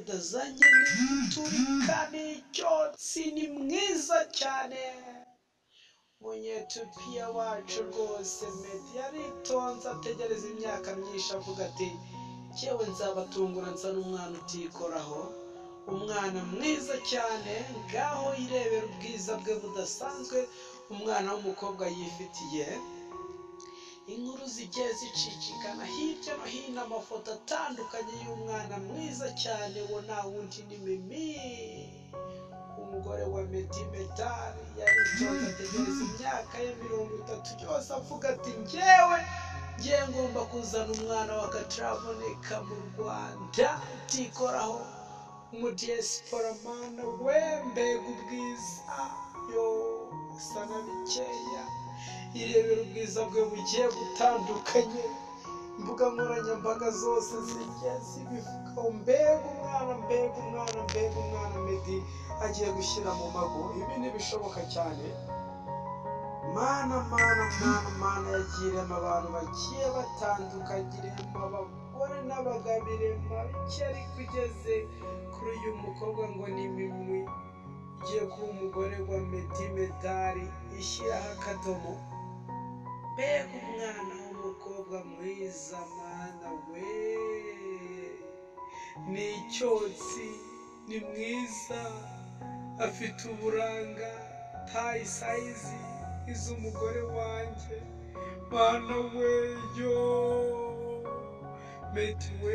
bidazanye n'igiturika n'icyotsi, ni mwiza cyane. Umunyetiyopiya wacu rwose Meddy yaritonze ategereza imyaka myinshi avuga ati cyewe nzabatungura nsa n'umwana utikoraho, umwana mwiza cyane. Ngaho irebera ubwiza bwe budasanzwe umwana w'umukobwa yifitiye. Inkuru zigiye zicicikana hirya no hino, amafoto atandukanye y'umwana mwiza cyane. Wo nta wundi ni Mimi, umugore wa Meddy Medali. Yaritonze ategereza imyaka ye 30 yose avuga ati ngiye ngomba kuzana umwana w'akataraboneka mu Rwanda utikoraho, umudiyesipora mana we, mbega ubwiza yo usa na bikeya. Irebera ubwiza bwe bugiye butandukanye, imbuga nkoranyambaga zose zigiye zibivugaho. Mbega umwana, mbega umwana, mbega umwana Meddy agiye gushyira mu mago. Ibi ntibishoboka cyane. Mana yagiremo abantu bagiye batandukanye, irema abagore n'abagabo, irema bike, ariko ugeze kuri uyu mukobwa ngo ni Mimi ugiye kuba umugore wa Meddy Medali, ishyiraho akadomo. Mbega umwana w'umukobwa mwiza mana we, ni icyotsi, ni mwiza, afite uburanga, tayi sayizi iz'umugore wanjye. Mana we yo Meddy we,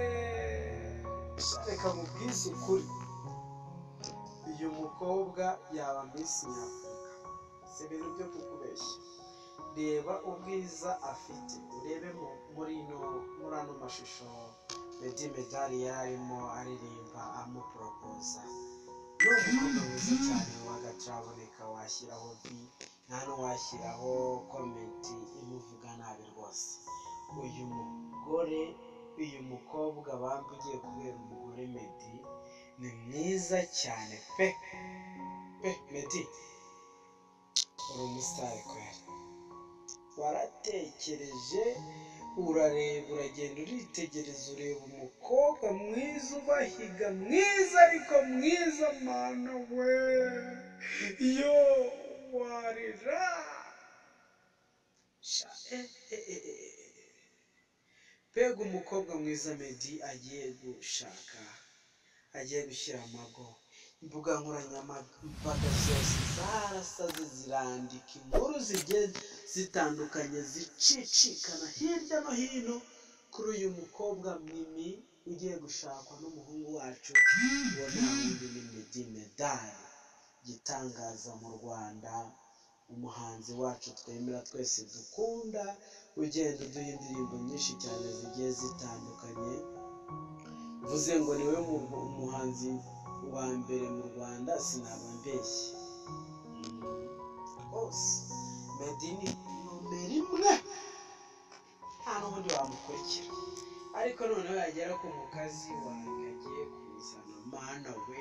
reka mubwize ukuri, uyu mukobwa yaba Miss Nyafurika, si ibintu byo kukubeshya. Reba ubwiza afite, urebe muri ano mashusho Meddy Medali yarimo aririmba amuporopoza. Ni umukobwa mwiza cyane w'agataraboneka, washyiraho nta n'uwashyiraho komenti imuvuga nabi rwose. Uyu mukobwa bambi ugiye kubera umugore Meddy ni mwiza cyane pe. Meddy uri umusitari kwera, waratekereje, urareba, uragenda uritegereza, ureba umukobwa mwiza ubahiga, mwiza ariko mwiza mana we yo warira. Mbega umukobwa mwiza Meddy agiye gushaka, agiye gushyira amago. Imbuga nkoranyambaga zose zarasaze zirandika inkuru zigiye zitandukanye, zicicikana hirya no hino kuri uyu mukobwa Mimi ugiye gushakwa n'umuhungu wacu wo nta wundi ni Meddy Medali, gitangaza mu Rwanda, umuhanzi wacu twemera twese dukunda, ugenda uduha indirimbo nyinshi cyane zigiye zitandukanye. Mvuze ngo niwe umuhanzi wa mbere mu Rwanda sinaba mbeshye rwose. Meddy ni nomero 1, nta n'ubundi wamukurikira. Ariko noneho yagera ku mukazi wanjye agiye kuzana, mana we,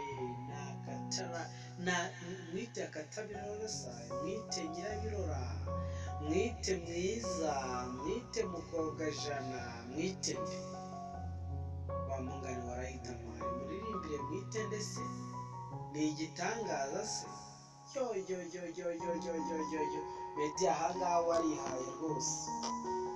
mwite akatabirora saye, mwite nyirabirora, mwite mwiza, mwite mukobwa jana, mwite nde wamungani warahitamo, muririmbire mwite ndetse ni igitangaza se. Yo Meddy ahangaha warihaye rwose.